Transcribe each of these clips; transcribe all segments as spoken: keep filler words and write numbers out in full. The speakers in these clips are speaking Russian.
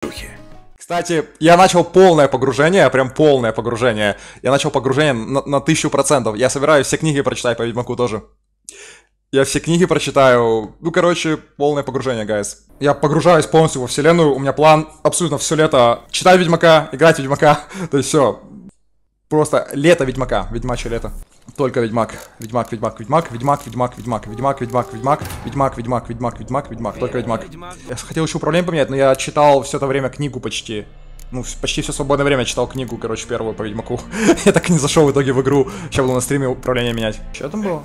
шлюхи. Кстати, я начал полное погружение, прям полное погружение. Я начал погружение на, на тысячу процентов. Я собираюсь все книги прочитать по Ведьмаку тоже. Я все книги прочитаю. Ну, короче, полное погружение, гайс. Я погружаюсь полностью во вселенную. У меня план абсолютно все лето читать Ведьмака, играть в Ведьмака. То есть все. Просто лето Ведьмака. Ведьмачье лето. Только Ведьмак. Ведьмак, Ведьмак, Ведьмак, Ведьмак, Ведьмак, Ведьмак, Ведьмак, Ведьмак, Ведьмак, Ведьмак, Ведьмак, Ведьмак, Ведьмак, Ведьмак, только Ведьмак. Я хотел еще управление поменять, но я читал все это время книгу почти. Ну, почти все свободное время читал книгу, короче, первую по Ведьмаку. Я так и не зашел в итоге в игру. Сейчас буду на стриме управление менять. Что там было?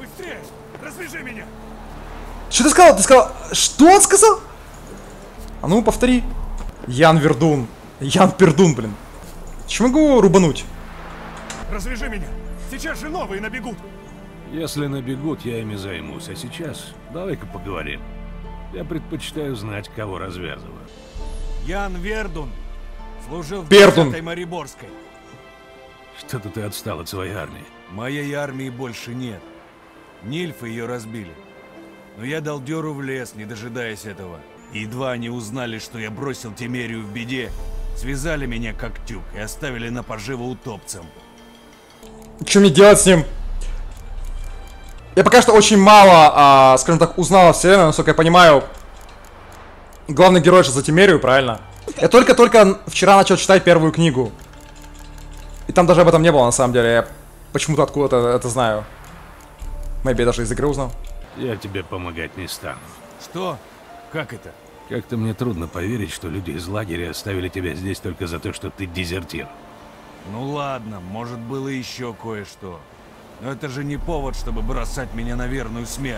Что ты сказал? Ты сказал... Что он сказал? А ну, повтори. Ян Вердун. Ян Пердун, блин. Чего могу рубануть? Развяжи меня! Сейчас же новые набегут! Если набегут, я ими займусь. А сейчас давай-ка поговорим. Я предпочитаю знать, кого развязываю. Ян Вердун служил в Пердун. десятой Мариборской. Что-то ты отстал от своей армии. Моей армии больше нет. Нильфы ее разбили. Но я дал дёру в лес, не дожидаясь этого. И едва они узнали, что я бросил Темерию в беде, связали меня как тюк и оставили на поживу утопцам. Что мне делать с ним? Я пока что очень мало, а, скажем так, узнал о вселенной, насколько я понимаю. Главный герой же за Темерию, правильно? Я только-только вчера начал читать первую книгу. И там даже об этом не было, на самом деле. Я почему-то откуда-то это знаю. Maybe я даже из игры узнал. Я тебе помогать не стану. Что? Как это? Как-то мне трудно поверить, что люди из лагеря оставили тебя здесь только за то, что ты дезертир. Ну ладно, может было еще кое-что. Но это же не повод, чтобы бросать меня на верную смерть.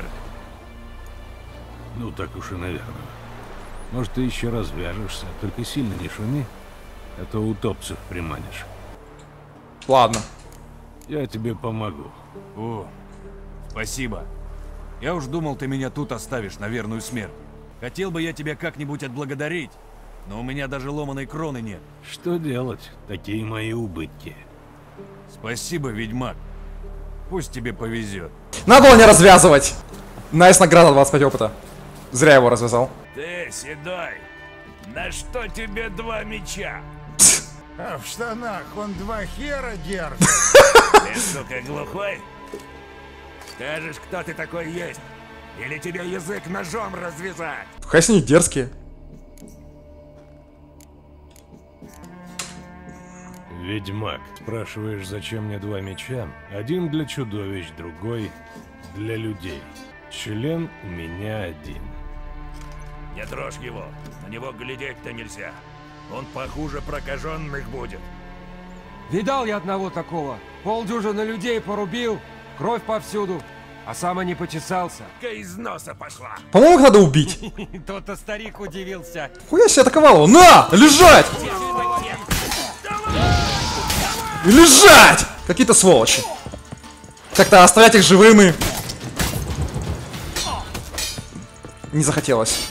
Ну так уж и наверное. Может, ты еще развяжешься, только сильно не шуми, а то утопцев приманишь. Ладно. Я тебе помогу. О, спасибо. Я уж думал, ты меня тут оставишь на верную смерть. Хотел бы я тебя как-нибудь отблагодарить, но у меня даже ломаной кроны нет. Что делать? Такие мои убытки. Спасибо, ведьмак. Пусть тебе повезет. Надо было не развязывать. Найс, награда двадцать пять опыта. Зря его развязал. Ты, седой, на что тебе два меча? А в штанах он два хера держит. Ты, сука, глухой? Скажешь, кто ты такой есть? Или тебе язык ножом развязать? Хай не дерзкие. Ведьмак, спрашиваешь, зачем мне два меча? Один для чудовищ, другой для людей. Член у меня один. Не трожь его, на него глядеть-то нельзя. Он похуже прокаженных будет. Видал я одного такого. Полдюжины людей порубил, кровь повсюду, а сам и не почесался. Из носа пошла. По-моему, их надо убить. Тот-то старик удивился. Хуя себе атаковал его. На! Лежать! Лежать! Какие-то сволочи. Как-то оставлять их живыми не захотелось.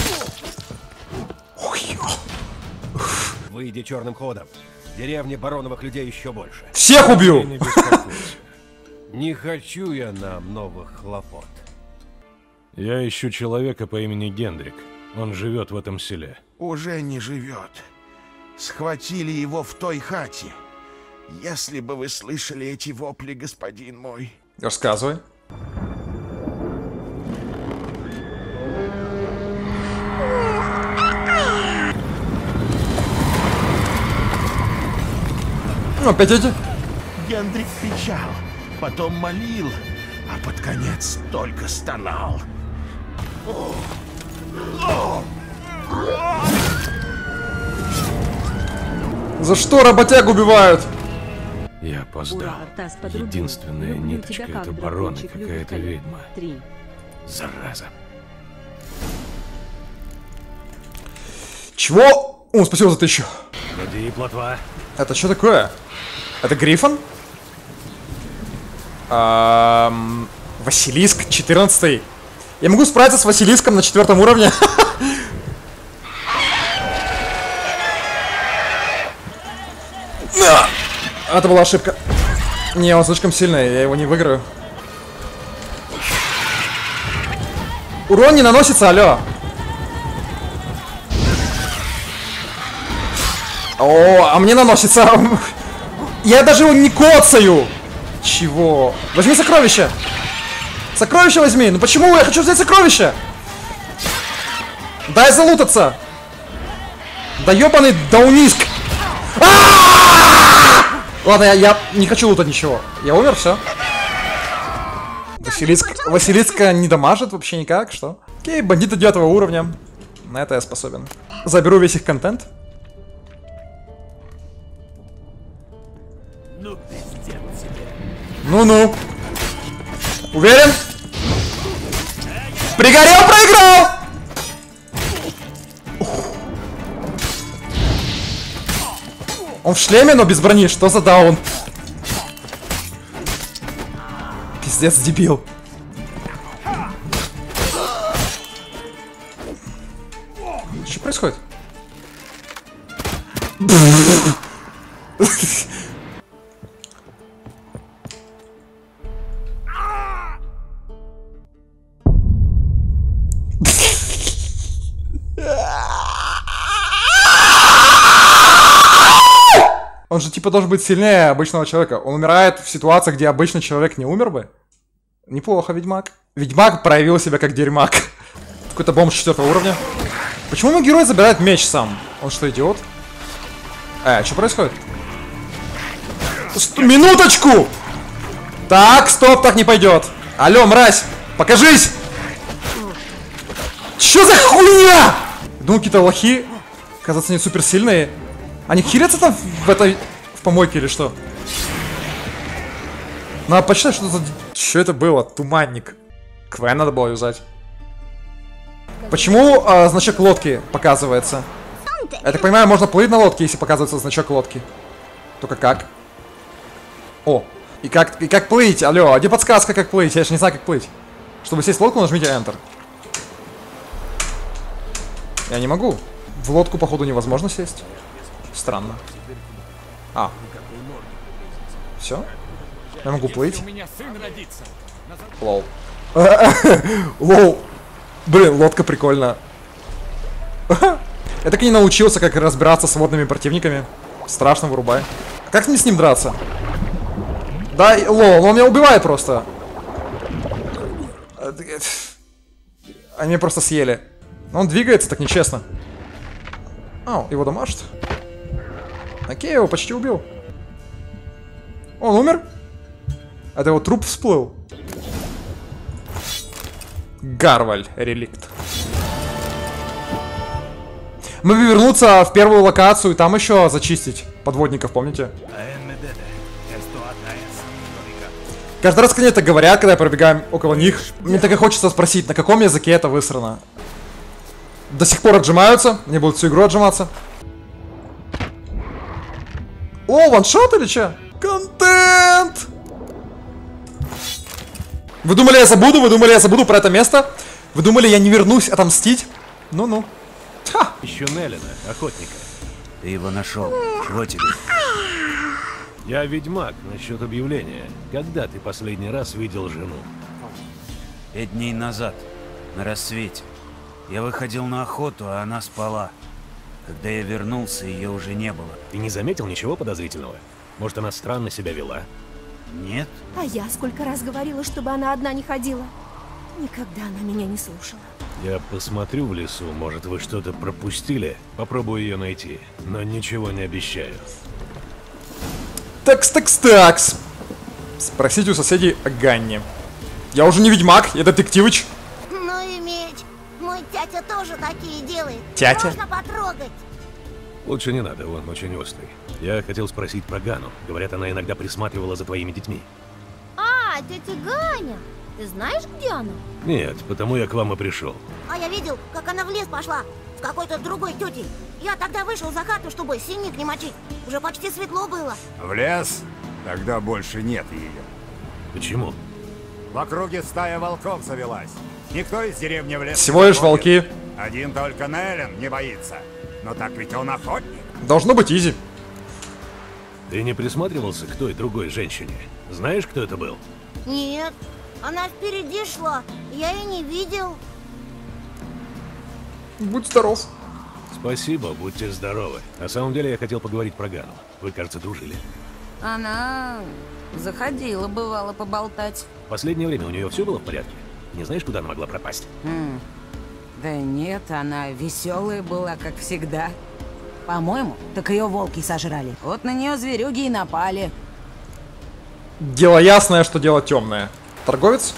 Выйди черным ходом. В деревне Бароновых людей еще больше. Всех убью! Не беспокойся. Не хочу я нам новых хлопот. Я ищу человека по имени Гендрик. Он живет в этом селе. Уже не живет. Схватили его в той хате. Если бы вы слышали эти вопли, господин мой. Рассказывай. Ну, опять эти. Гендрик кричал, потом молил, а под конец только стонал. За что работяг убивают? Я опоздал. Единственная ниточка — это барон и какая-то ведьма. Зараза. Чего? О, спасибо за тысячу. Ходи, плотва. Это что такое? Это Грифон? Эм, Василиск четырнадцатый. Я могу справиться с Василиском на четвертом уровне. Это была ошибка. Не, он слишком сильный, я его не выиграю. Урон не наносится, алло. О, а мне наносится. Я даже его не коцаю. Чего? Возьми сокровище. Сокровище возьми. Ну почему я хочу взять сокровище? Дай залутаться. Да ёбаный дауниск. Ладно, я, я не хочу лутать ничего. Я умер, все. Василиск, Василиска не дамажит вообще никак, что? Окей, бандиты девятого уровня. На это я способен. Заберу весь их контент. Ну-ну. Уверен? Пригорел, проиграл! Он в шлеме, но без брони. Что за даун? Пиздец, дебил. Что происходит? Он же типа должен быть сильнее обычного человека. Он умирает в ситуациях, где обычный человек не умер бы. Неплохо, Ведьмак. Ведьмак проявил себя как дерьмак. Какой-то бомж четвертого уровня. Почему мой герой забирает меч сам? Он что, идиот? Э, что происходит? Сто... Минуточку! Так, стоп, так не пойдет. Алло, мразь, покажись! Что за хуйня? Думаю, какие-то лохи, казаться, они суперсильные. Они хилятся там в этой... в помойке или что? Надо почитать, что это... Что это было? Туманник. Квен надо было юзать. Почему э, значок лодки показывается? Я так понимаю, можно плыть на лодке, если показывается значок лодки. Только как? О, и как, и как плыть? Алло, а где подсказка, как плыть? Я же не знаю, как плыть. Чтобы сесть в лодку, нажмите Enter. Я не могу. В лодку, походу, невозможно сесть. Странно. А. Все? Я могу плыть? Лол. Лол. Блин, лодка прикольно. Я так и не научился, как разбираться с водными противниками. Страшно, вырубай. Как мне с ним драться? Да, лол, он меня убивает просто. Они меня просто съели. Но он двигается так нечестно. Ау, его дамажит. Окей, я его почти убил. Он умер? Это его труп всплыл. Гарваль, реликт. Мы бы вернуться в первую локацию и там еще зачистить подводников, помните? Каждый раз, когда они это говорят, когда я пробегаем около них, мне так и хочется спросить, на каком языке это высрано. До сих пор отжимаются, мне будут всю игру отжиматься. О, ваншот или че? Контент! Вы думали, я забуду? Вы думали, я забуду про это место? Вы думали, я не вернусь отомстить? Ну-ну. Ха! Еще Неллина, охотника. Ты его нашел. Чего тебе? Я ведьмак насчет объявления. Когда ты последний раз видел жену? Пять дней назад, на рассвете. Я выходил на охоту, а она спала. Когда я вернулся, ее уже не было. Ты не заметил ничего подозрительного? Может, она странно себя вела? Нет. А я сколько раз говорила, чтобы она одна не ходила. Никогда она меня не слушала. Я посмотрю в лесу, может, вы что-то пропустили. Попробую ее найти, но ничего не обещаю. Такс, такс, такс. Спросите у соседей о Ганне. Я уже не ведьмак, я детективыч. Ну и меч. Мой тятя тоже такие делает. Тятя? Можно потрогать. Лучше не надо, он очень острый. Я хотел спросить про Гану. Говорят, она иногда присматривала за твоими детьми. А, тетя Ганя. Ты знаешь, где она? Нет, потому я к вам и пришел. А я видел, как она в лес пошла с какой-то другой тетей. Я тогда вышел за хату, чтобы синик не мочить. Уже почти светло было. В лес? Тогда больше нет ее. Почему? В округе стая волков завелась. Никто из деревни в лес Всего лишь волки. Один только Неллин не боится. Но так ведь он охотник. Должно быть изи. Ты не присматривался к той другой женщине? Знаешь, кто это был? Нет, она впереди шла. Я и не видел. Будь здоров. Спасибо, будьте здоровы. На самом деле я хотел поговорить про Ганну. Вы, кажется, дружили. Она заходила, бывало, поболтать. В последнее время у нее все было в порядке? Не знаешь, куда она могла пропасть? М да нет, она веселая была, как всегда. По-моему, так ее волки сожрали. Вот на нее зверюги и напали. Дело ясное, что дело темное. Торговец?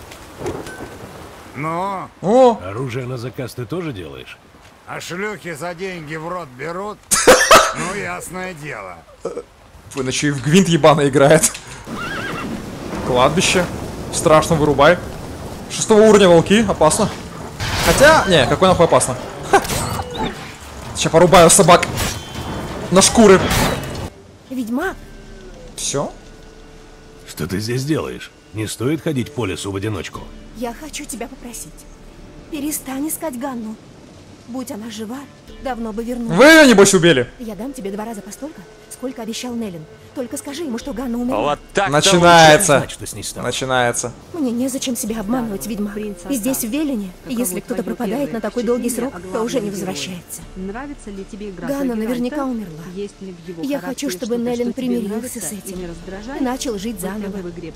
Ну? О! Оружие на заказ ты тоже делаешь? А шлюхи за деньги в рот берут? Ну, ясное дело. Вы еще и в гвинт ебано играет. Кладбище. Страшно, вырубай. Шестого уровня волки, опасно. Хотя, не, какой нахуй опасно. Ха. Сейчас порубаю собак на шкуры. Ведьмак? Все? Что ты здесь делаешь? Не стоит ходить по лесу в одиночку. Я хочу тебя попросить. Перестань искать Ганну. Будь она жива, давно бы вернулась. Вы ее, небось, убили? Я дам тебе два раза постолько, сколько обещал Неллин. Только скажи ему, что Ганна умерла. Вот так начинается. Знать, что с ней стало. Начинается. Мне незачем себя обманывать, ведьмак. И здесь, в Велине, если кто-то пропадает на такой долгий срок, то уже не возвращается. Нравится ли тебе игра Ганна Геральта? наверняка умерла. Есть ли в его Я характере хочу, чтобы что-то, Неллин что тебе примирился с нравится и этим не раздражает? и начал жить Вот заново. как в игре.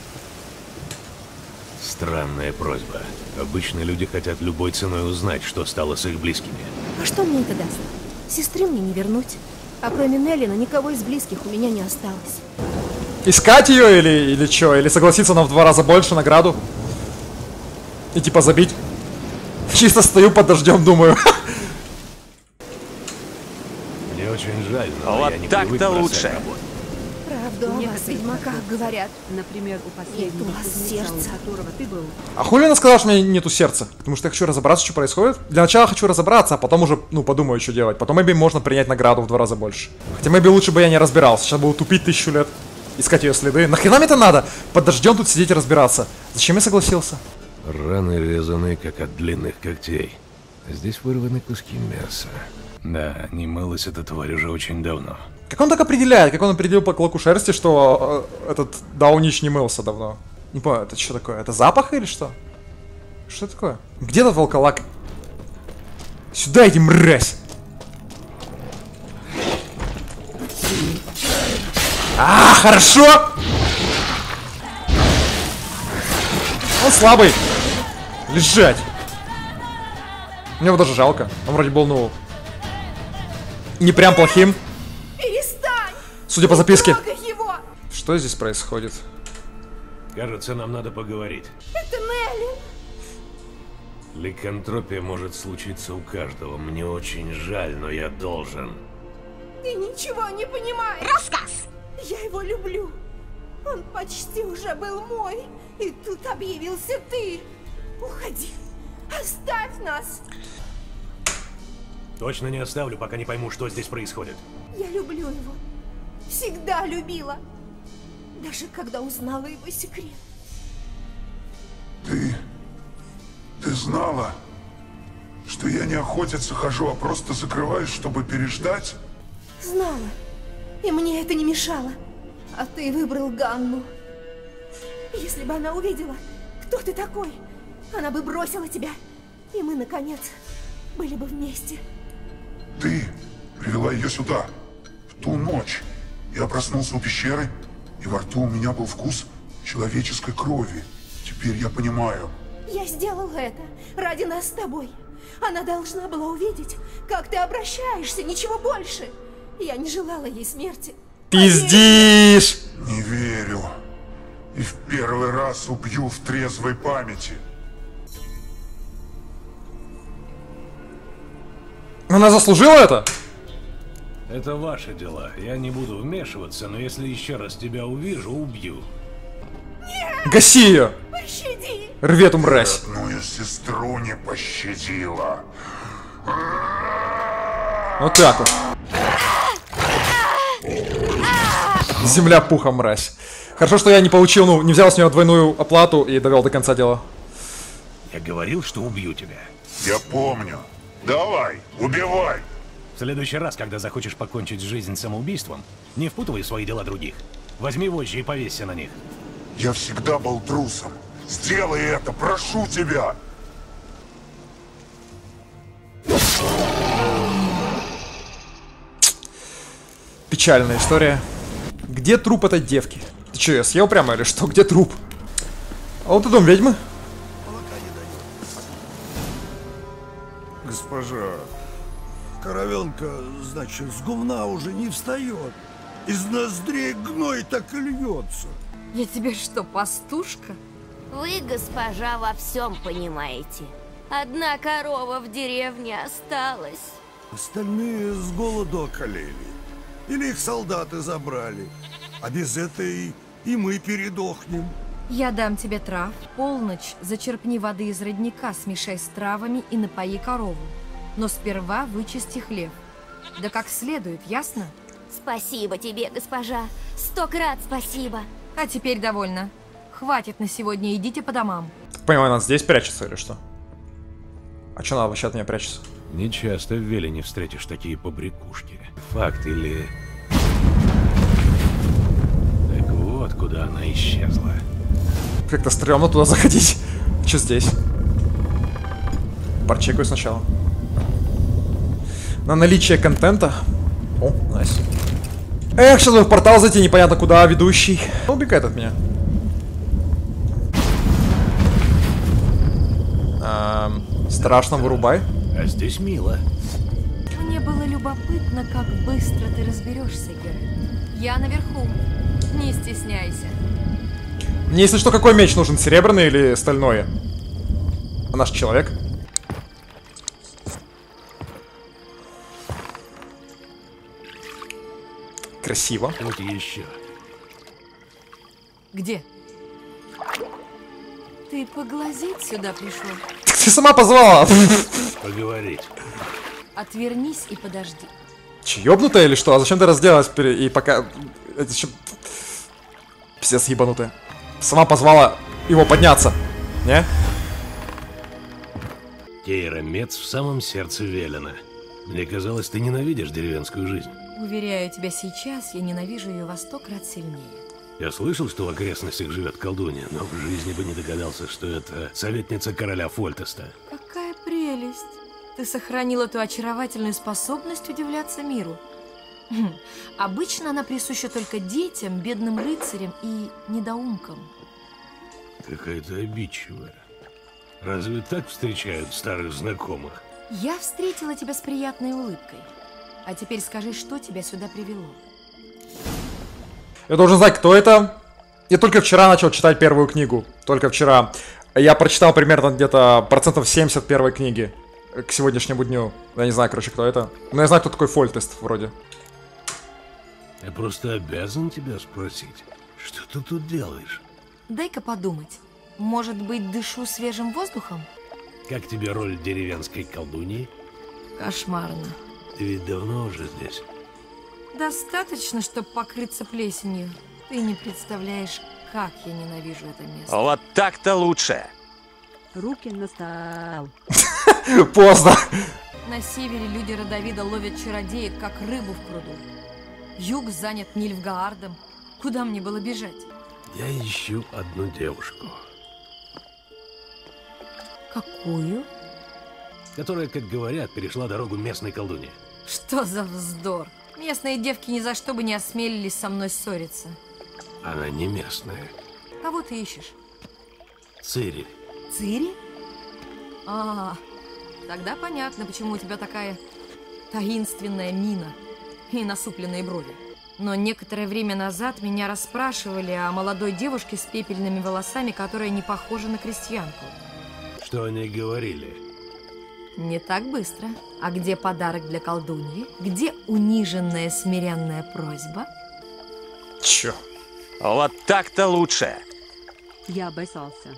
Странная просьба. Обычно люди хотят любой ценой узнать, что стало с их близкими. А что мне это даст? Сестры мне не вернуть. А кроме Неллина никого из близких у меня не осталось. Искать ее или, или что? Или согласиться на в два раза больше награду? И типа забить? Чисто стою под дождем, думаю. Мне очень жаль, но вот я не так-то привык бросать лучше. работу. Правду о вас, ведьмаках, говорят. Например, у последнего Нет у вас кузнеца, сердца. у которого ты был. А хули она сказала, что у меня нету сердца? Потому что я хочу разобраться, что происходит. Для начала хочу разобраться, а потом уже, ну, подумаю, что делать. Потом, maybe, можно принять награду в два раза больше. Хотя, maybe, лучше бы я не разбирался. Сейчас буду тупить тысячу лет. Искать ее следы. Нахрена мне это надо? Под дождем тут сидеть и разбираться. Зачем я согласился? Раны резаны, как от длинных когтей. А здесь вырваны куски мяса. Да, не мылась эта тварь уже очень давно. Как он так определяет? Как он определил по клоку шерсти, что э, этот Даунич не мылся давно? Не понял, это что такое? Это запах или что? Что это такое? Где этот волколак? Сюда иди, мразь! А, хорошо! Он слабый. Лежать. Мне его даже жалко. Он вроде был, ну, не прям плохим. Перестань! Судя по записке. Не трогай его! Что здесь происходит? Кажется, нам надо поговорить. Это Неллин! Ликантропия может случиться у каждого. Мне очень жаль, но я должен. Ты ничего не понимаешь! Рассказ! Я его люблю. Он почти уже был мой. И тут объявился ты. Уходи. Оставь нас. Точно не оставлю, пока не пойму, что здесь происходит. Я люблю его. Всегда любила. Даже когда узнала его секрет. Ты... Ты знала, что я не охотиться хожу, а просто закрываюсь, чтобы переждать? Знала. И мне это не мешало. А ты выбрал Ганну. Если бы она увидела, кто ты такой, она бы бросила тебя. И мы, наконец, были бы вместе. Ты привела ее сюда, в ту ночь. Я проснулся у пещеры, и во рту у меня был вкус человеческой крови. Теперь я понимаю. Я сделала это ради нас с тобой. Она должна была увидеть, как ты обращаешься, ничего больше. Я не желала ей смерти. Пиздишь! Не верю. И в первый раз убью в трезвой памяти. Она заслужила это? Это ваши дела. Я не буду вмешиваться, но если еще раз тебя увижу, убью. Нет! Гаси ее! Пощади! Рви эту мразь! Родную сестру не пощадила. Вот так вот. Земля пухом, мразь. Хорошо, что я не получил, ну, не взял с нее двойную оплату и довел до конца дела. Я говорил, что убью тебя. Я помню. Давай, убивай. В следующий раз, когда захочешь покончить жизнь самоубийством, не впутывай в свои дела других. Возьми вожжи и повесься на них. Я всегда был трусом. Сделай это, прошу тебя. Печальная история. Где труп этой девки? Ты что, я съел прямо или что? Где труп? А вот и дом ведьмы. Госпожа, коровенка, значит, с гумна уже не встает. Из ноздрей гной так и льется. Я тебе что, пастушка? Вы, госпожа, во всем понимаете. Одна корова в деревне осталась. Остальные с голоду околели. Или их солдаты забрали. А без этой и мы передохнем. Я дам тебе трав. Полночь зачерпни воды из родника, смешай с травами и напои корову. Но сперва вычисти хлев. Да как следует, ясно? Спасибо тебе, госпожа. Сто крат спасибо. А теперь довольно. Хватит на сегодня, идите по домам. Понимаю, она здесь прячется или что? А что она вообще от меня прячется? Не часто в Велине встретишь такие побрякушки. Факт или... Так вот, куда она исчезла. Как-то стрёмно туда заходить. Что здесь? Порчекаю сначала. На наличие контента. О, найс. Эх, сейчас бы в портал зайти, непонятно куда, ведущий. Убегает от меня. Эм, страшно, вырубай. А здесь мило. Мне было любопытно, как быстро ты разберешься, Геральт. Я наверху. Не стесняйся. Мне, если что, какой меч нужен? Серебряный или стальной? А наш человек? Красиво. Вот еще. Где? Ты поглазеть сюда пришел? Ты сама позвала. Поговорить. Отвернись и подожди. Че, ёбнутая или что? А зачем ты разделалась и пока... Это что... Пиздец ебанутая. Сама позвала его подняться. Не? Кейра Мец в самом сердце Велена. Мне казалось, ты ненавидишь деревенскую жизнь. Уверяю тебя, сейчас я ненавижу ее во сто крат сильнее. Я слышал, что в окрестностях живет колдунья, но в жизни бы не догадался, что это советница короля Фольтеста. Какая прелесть! Ты сохранила ту очаровательную способность удивляться миру. Хм. Обычно она присуща только детям, бедным рыцарям и недоумкам. Какая-то обидчивая. Разве так встречают старых знакомых? Я встретила тебя с приятной улыбкой. А теперь скажи, что тебя сюда привело? Я должен знать, кто это. Я только вчера начал читать первую книгу. Только вчера. Я прочитал примерно где-то процентов семьдесят первой книги. К сегодняшнему дню. Я не знаю, короче, кто это. Но я знаю, кто такой Фольтест, вроде. Я просто обязан тебя спросить, что ты тут делаешь? Дай-ка подумать. Может быть, дышу свежим воздухом? Как тебе роль деревенской колдуньи? Кошмарно. Ты ведь давно уже здесь. Достаточно, чтобы покрыться плесенью. Ты не представляешь, как я ненавижу это место. Вот так-то лучше. Руки на стол. Поздно. На севере люди Родовида ловят чародеек, как рыбу в пруду. Юг занят Нильфгаардом. Куда мне было бежать? Я ищу одну девушку. Какую? Которая, как говорят, перешла дорогу местной колдуньи. Что за вздор? Местные девки ни за что бы не осмелились со мной ссориться. Она не местная. Кого ты ищешь? Цири. Цири? А, тогда понятно, почему у тебя такая таинственная мина и насупленные брови. Но некоторое время назад меня расспрашивали о молодой девушке с пепельными волосами, которая не похожа на крестьянку. Что они говорили? Не так быстро. А где подарок для колдуньи? Где униженная смиренная просьба? Чё? Вот так-то лучше. Я обоссался.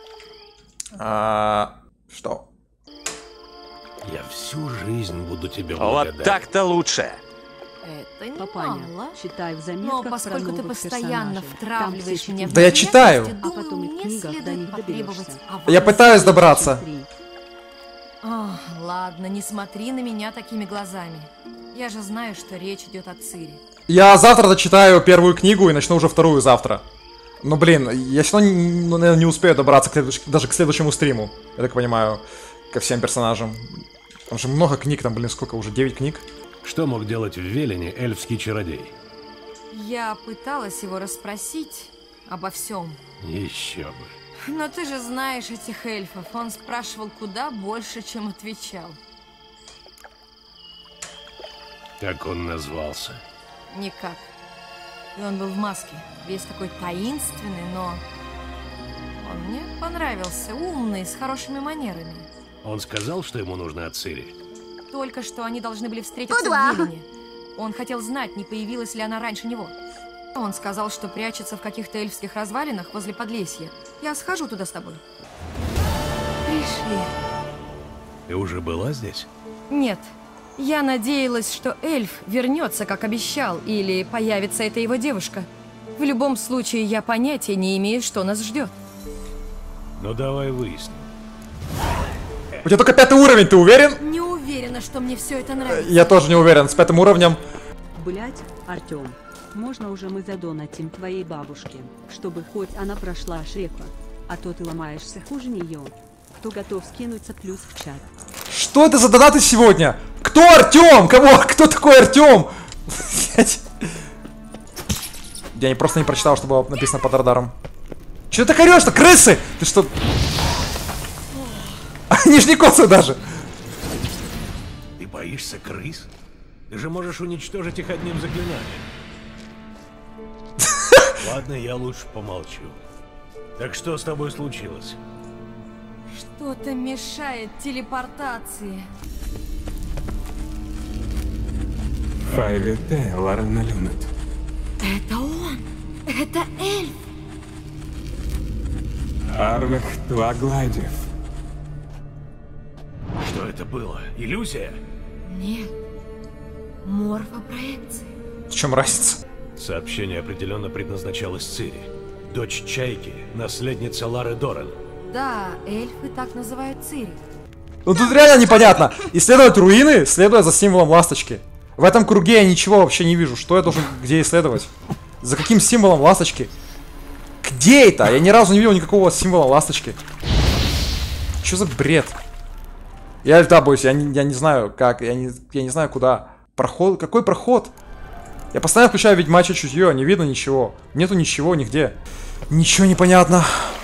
А, что? Я всю жизнь буду тебе благодарен. Вот так-то лучше. Это не Папаня, мало. читай в Но заметках поскольку про ты новых постоянно персонажей. втравливаешь Там меня в Да я читаю. неприятности, А потом и в думаю, книгах мне до следует них потребовать доберешься. аванс. Я пытаюсь добраться. А, ладно, не смотри на меня такими глазами. Я же знаю, что речь идет о Цири. Я завтра дочитаю первую книгу и начну уже вторую завтра. Но, блин, я все равно, ну, наверное, не успею добраться к следующ... даже к следующему стриму. Я так понимаю, ко всем персонажам. Там же много книг, там, блин, сколько уже? девять книг? Что мог делать в Велине эльфский чародей? Я пыталась его расспросить обо всем. Еще бы. Но ты же знаешь этих эльфов. Он спрашивал куда больше, чем отвечал. Как он назвался? Никак. И он был в маске. Весь такой таинственный, но... Он мне понравился. Умный, с хорошими манерами. Он сказал, что ему нужно от Цири? Только что они должны были встретиться Куда? в Велине. Он хотел знать, не появилась ли она раньше него. Он сказал, что прячется в каких-то эльфских развалинах возле Подлесья. Я схожу туда с тобой. Пришли. Ты уже была здесь? Нет. Я надеялась, что эльф вернется, как обещал, или появится эта его девушка. В любом случае, я понятия не имею, что нас ждет. Ну давай выясним. У тебя только пятый уровень, ты уверен? Не уверена, что мне все это нравится. Я тоже не уверен, с пятым уровнем. Блять, Артем, можно уже мы задонатим твоей бабушке, чтобы хоть она прошла Шрека, а то ты ломаешься хуже нее. Кто готов скинуться плюс в чат? Что это за донаты сегодня? Кто Артем? Кого? Кто такой Артем? Я не просто не прочитал, что было написано под радаром. Че ты так орешь-то? Крысы! Ты что? Они ж не косы даже. Ты боишься крыс? Ты же можешь уничтожить их одним заклинанием. Ладно, я лучше помолчу. Так что с тобой случилось? Что-то мешает телепортации. Файвете Ларналюнет. Это он! Это эльф! Арвех Туагладев. Что это было? Иллюзия? Нет. Морфопроекция. В чем разница? Сообщение определенно предназначалось Цири. Дочь Чайки, наследница Лары Дорен. Да, эльфы так называют Цири. Ну тут реально непонятно. Исследовать руины, следуя за символом ласточки. В этом круге я ничего вообще не вижу. Что я должен где исследовать? За каким символом ласточки? Где это? Я ни разу не видел никакого символа ласточки. Что за бред? Я льда боюсь, я не, я не знаю как, я не, я не знаю куда. Проход? Какой проход? Я постоянно включаю ведьмачье чутье, не видно ничего. Нету ничего нигде. Ничего не понятно.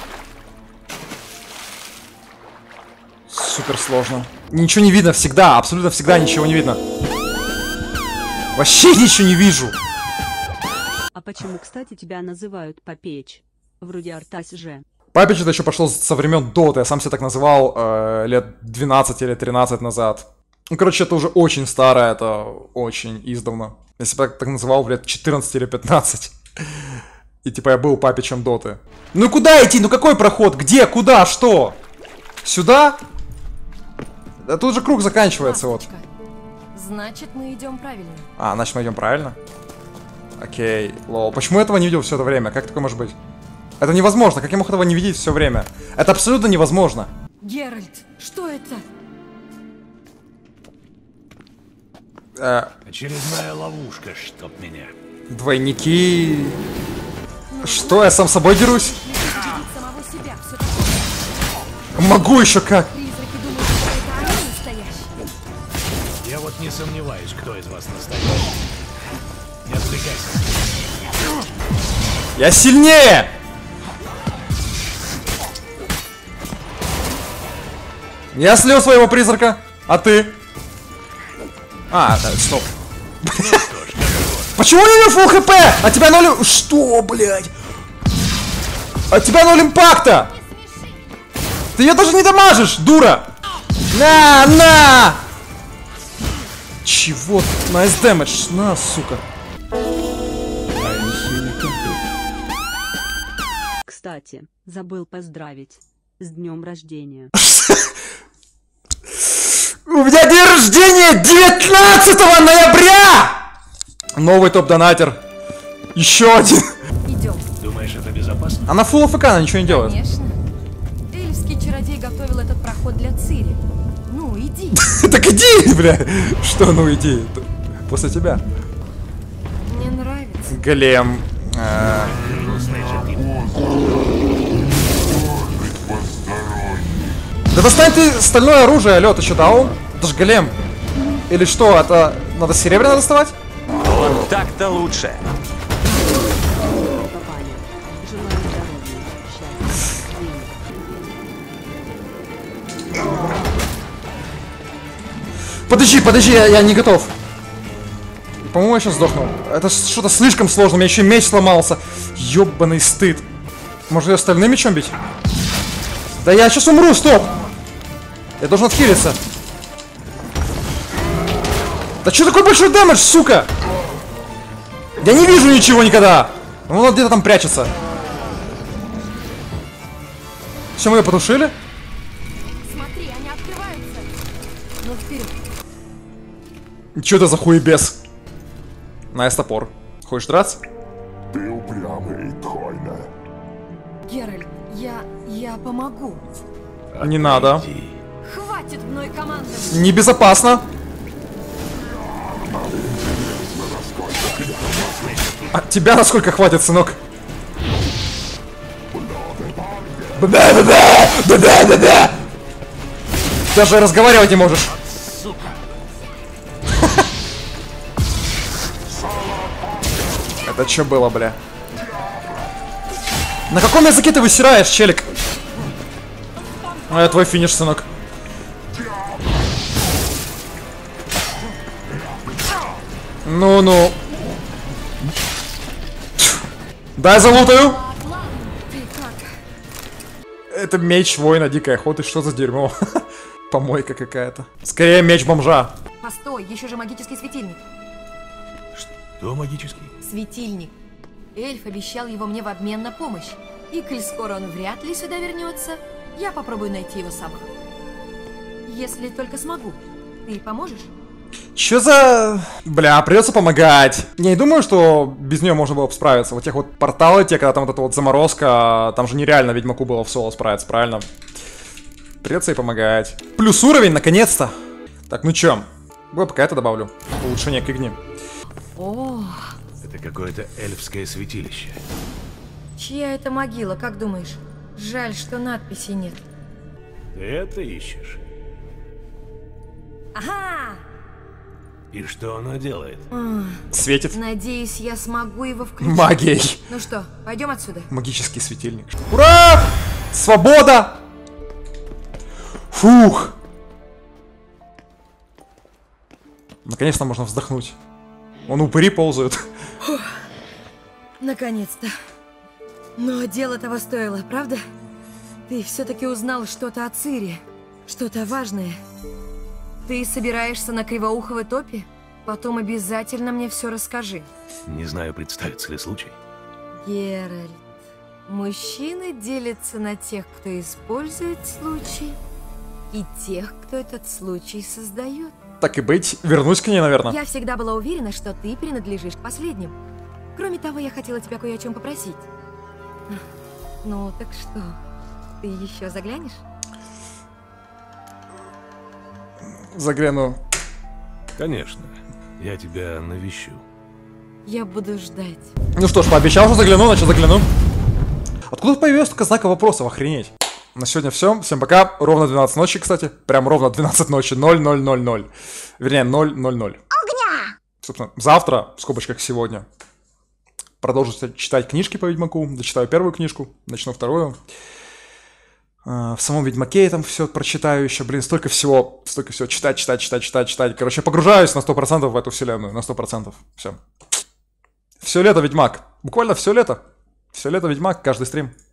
Супер сложно. Ничего не видно всегда, абсолютно всегда ничего не видно. Вообще ничего не вижу. А почему, кстати, тебя называют Попеч? Вроде Артась же. Папич это еще пошло со времен Доты, я сам себя так называл э, лет двенадцать или тринадцать назад. Ну, короче, это уже очень старое, это очень издавна. Я себя так, так называл в лет четырнадцать или пятнадцать. И типа я был Папичем Доты. Ну куда идти? Ну какой проход? Где? Куда? Что? Сюда? Да тут же круг заканчивается, вот. Значит, мы идем правильно. А, значит мы идем правильно? Окей, лол. Почему я этого не видел все это время? Как такое может быть? Это невозможно. Как я мог этого не видеть все время? Это абсолютно невозможно. Геральт, что это? Э... Очередная ловушка, чтоб меня. Двойники. Что, я сам с собой дерусь? Могу еще как? Я вот не сомневаюсь, кто из вас настоящий. Не отвлекайся. Я сильнее! Я слил своего призрака, а ты? А, да, стоп. Почему у меня фулл хп? А тебя ноль... Что, блядь? А тебя ноль импакта! Ты ее даже не дамажишь, дура! На, на! Чего? Nice damage, на, сука. Кстати, забыл поздравить. С днем рождения. У меня день рождения девятнадцатого ноября! Новый топ-донатер. Еще один. Идем. Думаешь, это безопасно? Она фулл АФК, она ничего не делает. Конечно. Эльфский чародей готовил этот проход для Цири. Ну, иди. Так иди, бля. Что, ну иди. После тебя. Мне нравится. Голем. Да достань ты стальное оружие, алё, ты что, даун? Это ж голем. Или что, это Надо серебряно доставать? Вот так-то лучше. Подожди, подожди, я, я не готов. По-моему, я сейчас сдохну. Это что-то слишком сложно, у меня еще меч сломался. Ёбаный стыд. Может, я остальным мечом бить? Да я сейчас умру, стоп! Я должен отхилиться. Да что такой большой дэмэдж, сука? Я не вижу ничего никогда. Ну, он где-то там прячется. Все, мы ее потушили? Смотри, они открываются. Ну, вперед. Что это за хуебес? Найс топор. Хочешь драться? Ты упрямый, Тхойна. Геральт, я... я помогу. Не надо. Хватит мной командовать. Небезопасно. А тебя насколько хватит, сынок? Даже разговаривать не можешь. Это что было, бля? На каком языке ты высираешь, челик? А это твой финиш, сынок. Ну-ну. Дай залутаю. Это меч воина дикой охоты. Что за дерьмо? Помойка какая-то. Скорее меч бомжа. Постой, еще же магический светильник. Что магический? Светильник. Эльф обещал его мне в обмен на помощь. И коль скоро он вряд ли сюда вернется, я попробую найти его сама. Если только смогу. Ты поможешь? Чё за... Бля, придется помогать. Я не думаю, что без нее можно было бы справиться. Вот тех вот порталы, те, когда там вот эта вот заморозка, там же нереально Ведьмаку было в соло справиться, правильно? Придется ей помогать. Плюс уровень, наконец-то. Так, ну чё? Я пока это добавлю. Улучшение к игне. О, это какое-то эльфское святилище. Чья это могила, как думаешь? Жаль, что надписи нет. Ты это ищешь? Ага! И что она делает? А, Светит. Надеюсь, я смогу его включить. Магией. Ну что, пойдем отсюда? Магический светильник. Ура! Свобода! Фух! Наконец-то можно вздохнуть. Вон упыри ползают. Фух. Наконец-то. Но дело того стоило, правда? Ты все-таки узнал что-то о Цири. Что-то важное. Ты собираешься на Кривоуховой топе? Потом обязательно мне все расскажи. Не знаю, представится ли случай. Геральт, мужчины делятся на тех, кто использует случай, и тех, кто этот случай создает. Так и быть, вернусь к ней, наверное. Я всегда была уверена, что ты принадлежишь к последним. Кроме того, я хотела тебя кое о чем попросить. Ну, так что, ты еще заглянешь? Загляну. Конечно. Я тебя навещу. Я буду ждать. Ну что ж, пообещал, что загляну, значит загляну. Откуда появилась только знака вопросов, охренеть. На сегодня все. Всем пока. Ровно двенадцать ночи, кстати. Прям ровно двенадцать ночи. ноль ноль ноль ноль. Вернее, ноль ноль ноль. Огня! Собственно, завтра, в скобочках сегодня, продолжу читать книжки по Ведьмаку. Дочитаю первую книжку, начну вторую. В самом Ведьмаке я там все прочитаю еще. Блин, столько всего, столько всего читать, читать, читать, читать, читать. Короче, я погружаюсь на сто процентов в эту вселенную. На сто процентов. Все. Все лето Ведьмак. Буквально все лето. Все лето Ведьмак, каждый стрим.